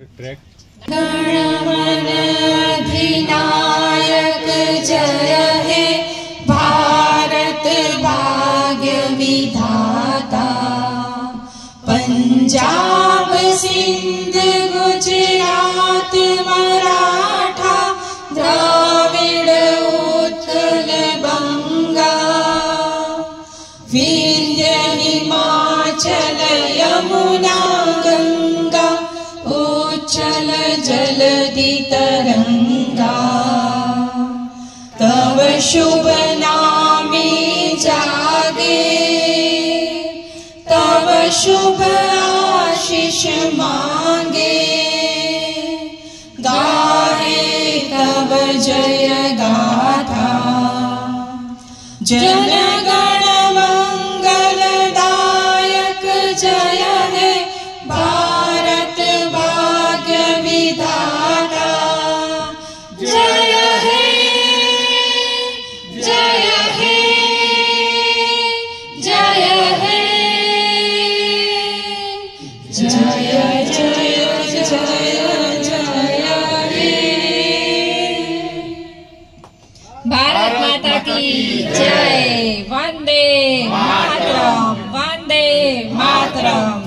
Track गणमन अधिनायक जय हे भारत भाग्य विधाता। पंजाब सिंध गुजरात मराठा द्राविड़ उत्कल बंगा। विंध्य हिमाचल यमुना गंगा उच्चल जलधि तरंगा। तव शुभ नामे जागे तव शुभ आशीष मांगे। गाए तव जय गाथा जन गण मंगलदायक जय हे भारत भाग्य विधाता। जय हे जय हे जय हे जय जय जय जय हे। भारत माता की जय। वंदे मातरम वंदे मातरम।